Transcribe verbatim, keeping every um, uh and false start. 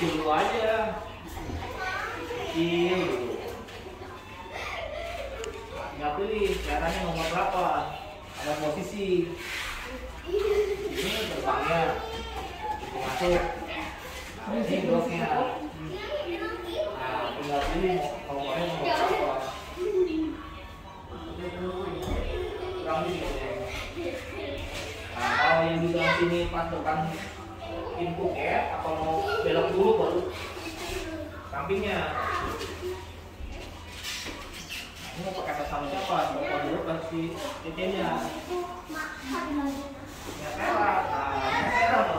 dulu aja. Kecil dulu. Tinggal pilih caranya nomor berapa. Ada posisi. Ini terbangnya. Masuk. Nah, ini bloknya. Nah, tinggal pilih nomornya nomor berapa. Kurang ini. Nah, kalau yang di dalam sini pas depan input ya, atau mau belok dulu baru sampingnya. Ini mau pakai atas sama siapa? Bapak dulu pasti C C-nya. Ya terat. Nah, terat